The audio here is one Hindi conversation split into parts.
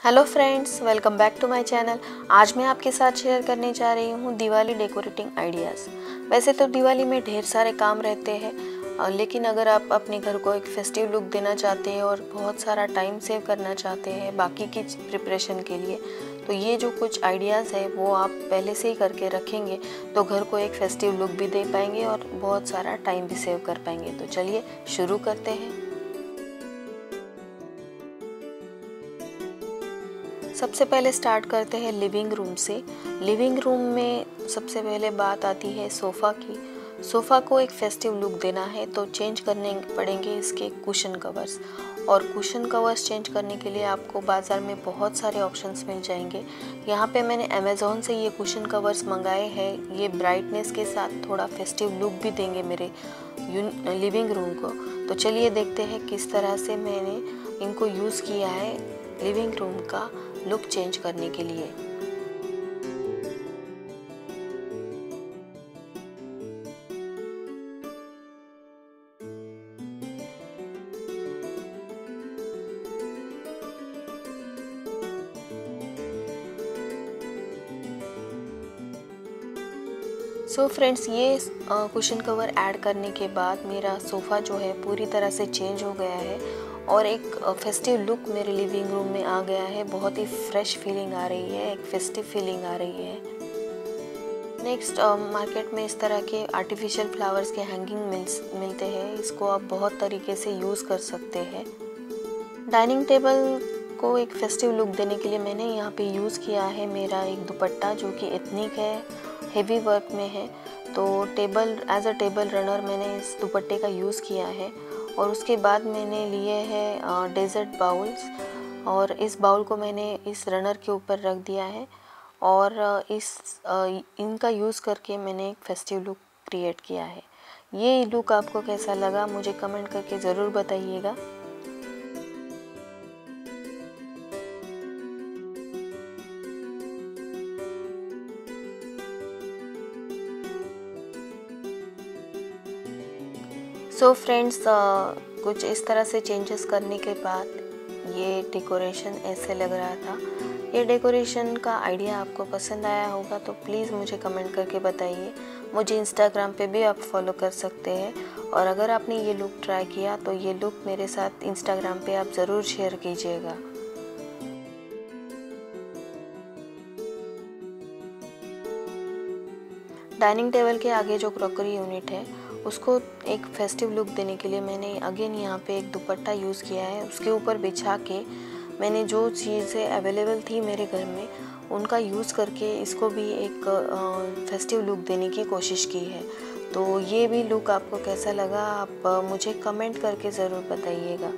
Hello friends, welcome back to my channel. आज मैं आपके साथ शेयर करने जा रही हूँ दिवाली डेकोरेटिंग आइडियाज़। वैसे तो दिवाली में ढेर सारे काम रहते हैं, लेकिन अगर आप अपने घर को एक फेस्टिव लुक देना चाहते हैं और बहुत सारा टाइम सेव करना चाहते हैं बाकी की प्रिपरेशन के लिए, तो ये जो कुछ आइडियाज़ है वो आप पहले से ही करके रखेंगे तो घर को एक फेस्टिव लुक भी दे पाएंगे और बहुत सारा टाइम भी सेव कर पाएंगे। तो चलिए शुरू करते हैं। सबसे पहले स्टार्ट करते हैं लिविंग रूम से। लिविंग रूम में सबसे पहले बात आती है सोफ़ा की। सोफ़ा को एक फेस्टिव लुक देना है तो चेंज करने पड़ेंगे इसके कुशन कवर्स। और कुशन कवर्स चेंज करने के लिए आपको बाज़ार में बहुत सारे ऑप्शंस मिल जाएंगे। यहाँ पे मैंने अमेज़ॉन से ये कुशन कवर्स मंगाए हैं। ये ब्राइटनेस के साथ थोड़ा फेस्टिव लुक भी देंगे मेरे लिविंग रूम को। तो चलिए देखते हैं किस तरह से मैंने इनको यूज़ किया है लिविंग रूम का लुक चेंज करने के लिए। सो फ्रेंड्स, ये कुशन कवर ऐड करने के बाद मेरा सोफ़ा जो है पूरी तरह से चेंज हो गया है और एक फेस्टिव लुक मेरे लिविंग रूम में आ गया है। बहुत ही फ्रेश फीलिंग आ रही है, एक फेस्टिव फीलिंग आ रही है। नेक्स्ट, मार्केट में इस तरह के आर्टिफिशियल फ्लावर्स के हैंगिंग मिलते हैं। इसको आप बहुत तरीके से यूज़ कर सकते हैं। डाइनिंग टेबल को एक फेस्टिव लुक देने के लिए मैंने यहाँ पे यूज़ किया है मेरा एक दुपट्टा जो कि एथनिक है, हेवी वर्क में है। तो एज अ टेबल रनर मैंने इस दुपट्टे का यूज़ किया है। और उसके बाद मैंने लिए हैं डेजर्ट बाउल्स और इस बाउल को मैंने इस रनर के ऊपर रख दिया है और इनका यूज़ करके मैंने एक फेस्टिव लुक क्रिएट किया है। ये लुक आपको कैसा लगा मुझे कमेंट करके ज़रूर बताइएगा। सो फ्रेंड्स, कुछ इस तरह से चेंजेस करने के बाद ये डेकोरेशन ऐसे लग रहा था। ये डेकोरेशन का आइडिया आपको पसंद आया होगा तो प्लीज़ मुझे कमेंट करके बताइए। मुझे इंस्टाग्राम पे भी आप फॉलो कर सकते हैं और अगर आपने ये लुक ट्राई किया तो ये लुक मेरे साथ इंस्टाग्राम पे आप ज़रूर शेयर कीजिएगा। डाइनिंग टेबल के आगे जो क्रॉकरी यूनिट है उसको एक फेस्टिव लुक देने के लिए मैंने अगेन यहाँ पे एक दुपट्टा यूज़ किया है। उसके ऊपर बिछा के मैंने जो चीज़ें अवेलेबल थी मेरे घर में उनका यूज़ करके इसको भी एक फेस्टिव लुक देने की कोशिश की है। तो ये भी लुक आपको कैसा लगा आप मुझे कमेंट करके ज़रूर बताइएगा।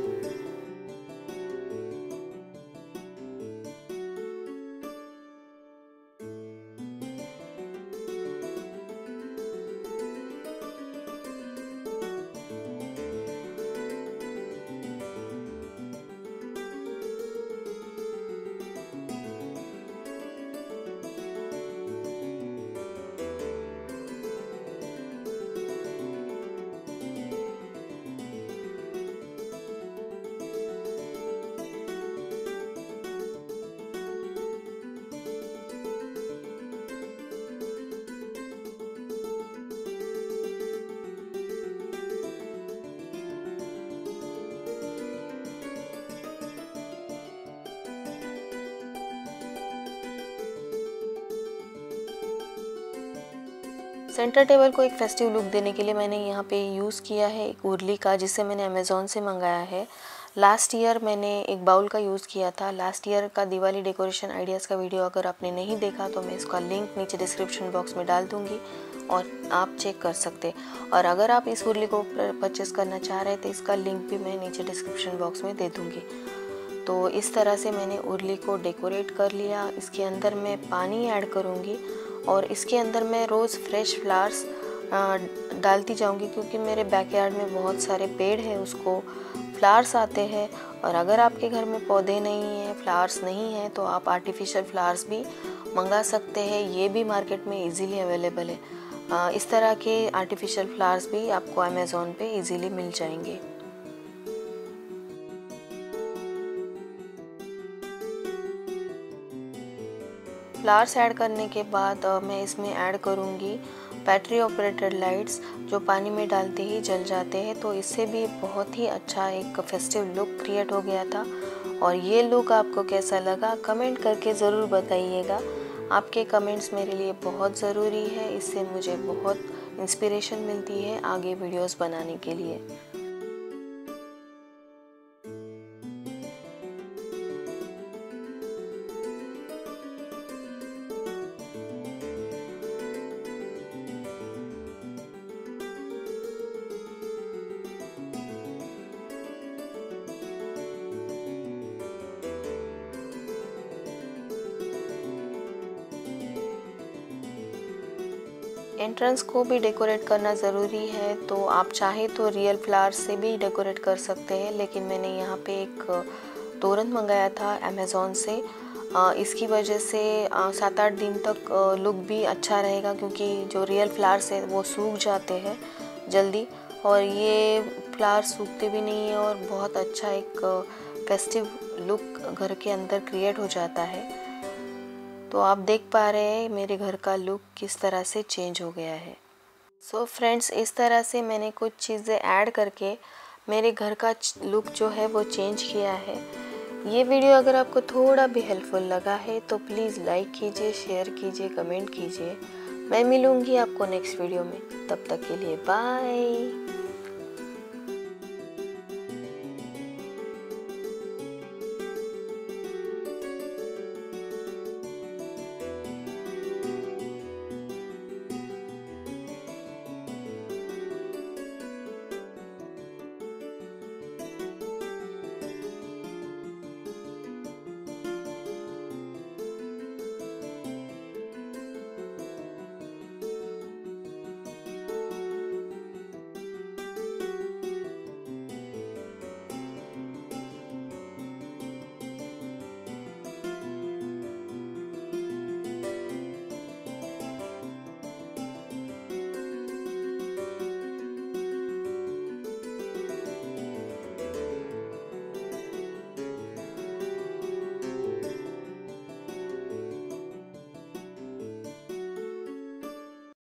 सेंटर टेबल को एक फेस्टिव लुक देने के लिए मैंने यहाँ पे यूज़ किया है एक उर्ली का, जिसे मैंने अमेज़ॉन से मंगाया है। लास्ट ईयर मैंने एक बाउल का यूज़ किया था। लास्ट ईयर का दिवाली डेकोरेशन आइडियाज़ का वीडियो अगर आपने नहीं देखा तो मैं इसका लिंक नीचे डिस्क्रिप्शन बॉक्स में डाल दूँगी और आप चेक कर सकते। और अगर आप इस उर्ली को परचेस करना चाह रहे हैं तो इसका लिंक भी मैं नीचे डिस्क्रिप्शन बॉक्स में दे दूँगी। तो इस तरह से मैंने उर्ली को डेकोरेट कर लिया। इसके अंदर मैं पानी ऐड करूँगी और इसके अंदर मैं रोज़ फ्रेश फ्लावर्स डालती जाऊंगी क्योंकि मेरे बैकयार्ड में बहुत सारे पेड़ हैं, उसको फ्लावर्स आते हैं। और अगर आपके घर में पौधे नहीं हैं, फ्लावर्स नहीं हैं, तो आप आर्टिफिशियल फ्लावर्स भी मंगा सकते हैं। ये भी मार्केट में इजीली अवेलेबल है। इस तरह के आर्टिफिशियल फ्लावर्स भी आपको अमेज़ॉन पे इजीली मिल जाएंगे। फ्लावर्स ऐड करने के बाद मैं इसमें ऐड करूँगी बैटरी ऑपरेटेड लाइट्स, जो पानी में डालते ही जल जाते हैं। तो इससे भी बहुत ही अच्छा एक फेस्टिव लुक क्रिएट हो गया था। और ये लुक आपको कैसा लगा कमेंट करके ज़रूर बताइएगा। आपके कमेंट्स मेरे लिए बहुत ज़रूरी है, इससे मुझे बहुत इंस्पिरेशन मिलती है आगे वीडियोस बनाने के लिए। एंट्रेंस को भी डेकोरेट करना ज़रूरी है, तो आप चाहे तो रियल फ्लावर से भी डेकोरेट कर सकते हैं, लेकिन मैंने यहाँ पे एक तोरण मंगाया था अमेज़ॉन से। इसकी वजह से 7-8 दिन तक लुक भी अच्छा रहेगा, क्योंकि जो रियल फ्लावर्स है वो सूख जाते हैं जल्दी, और ये फ्लावर सूखते भी नहीं है और बहुत अच्छा एक फेस्टिव लुक घर के अंदर क्रिएट हो जाता है। तो आप देख पा रहे हैं मेरे घर का लुक किस तरह से चेंज हो गया है। सो फ्रेंड्स, इस तरह से मैंने कुछ चीज़ें ऐड करके मेरे घर का लुक जो है वो चेंज किया है। ये वीडियो अगर आपको थोड़ा भी हेल्पफुल लगा है तो प्लीज़ लाइक कीजिए, शेयर कीजिए, कमेंट कीजिए। मैं मिलूँगी आपको नेक्स्ट वीडियो में, तब तक के लिए बाय।